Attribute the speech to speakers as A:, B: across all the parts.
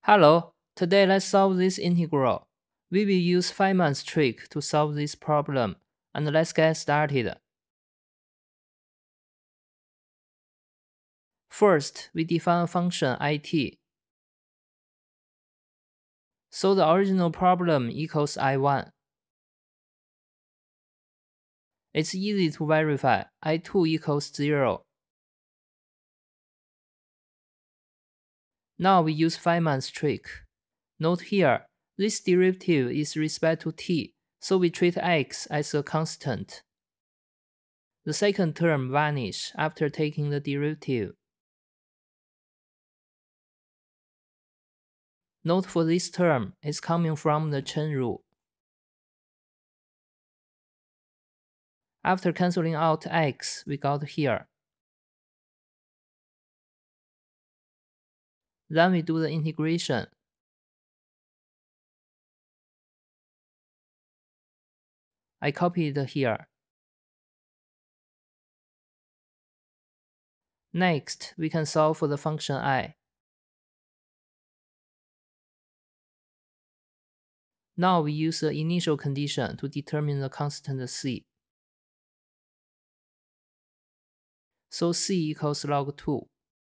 A: Hello, today let's solve this integral. We will use Feynman's trick to solve this problem, and let's get started. First, we define a function it. So the original problem equals I1. It's easy to verify, I2 equals 0. Now we use Feynman's trick. Note here, this derivative is respect to t, so we treat x as a constant. The second term vanishes after taking the derivative. Note for this term is coming from the chain rule. After cancelling out x, we got here. Then we do the integration. I copy it here. Next, we can solve for the function I. Now we use the initial condition to determine the constant c. So c equals log 2.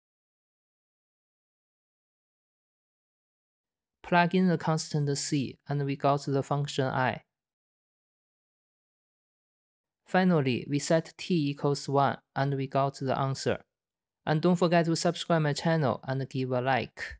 A: Plug in the constant c and we got the function I. Finally, we set t equals 1 and we got the answer. And don't forget to subscribe my channel and give a like.